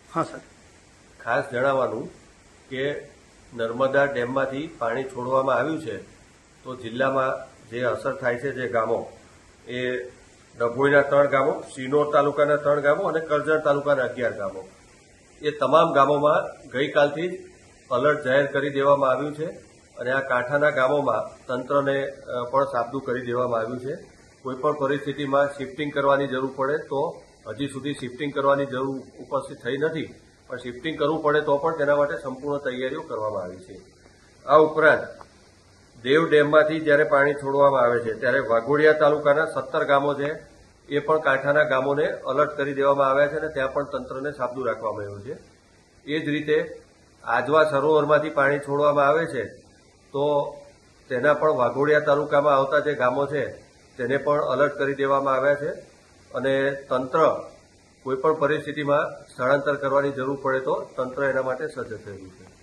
हाँ सर। खास जणाववानुं के नर्मदा डेममांथी पाणी छोड़वामां आव्युं छे तो जिल्लामां जे असर थाय छे जे गामो ए डभोईना 3 गामो, सिनोर तालुकाना 3 गामो अने करजण तालुकाना 11 गामो ए तमाम गामोमां गईकालथी ज अलर्ट जाहेर करी देवामां आव्युं छे अने आ कांठाना गामोमां तंत्रने पण साबदुं करी देवामां आव्युं छे। कोईपण परिस्थितिमां शिफ्टिंग करवानी जरूर पड़े तो हजी सुधी शिफ्टिंग करवानी जरूर उपस्थित थई नथी, पण शिफ्टिंग करवुं पड़े तो पण तेना माटे संपूर्ण तैयारीओ करवामां आवी छे। आ उपरांत देव डेममांथी ज्यारे पाणी छोड़वामां आवे छे त्यारे वाघोडिया तालुकाना 17 गामो छे ए पण कांठाना गामोने अलर्ट करी देवामां आव्या छे अने त्यां पण तंत्रने साबदुं राखवामां આવ્યું છે। ए ज रीते આજવા સરોવરમાંથી પાણી છોડવામાં આવે છે તો તેના પણ વાઘોડિયા તાલુકામાં આવતા જે ગામો છે તેને પણ अलर्ट કરી દેવામાં આવ્યા છે અને તંત્ર કોઈપણ પરિસ્થિતિમાં સ્થળાંતર કરવાની જરૂર પડે તો તંત્ર એના માટે સજ્જ થયેલું છે।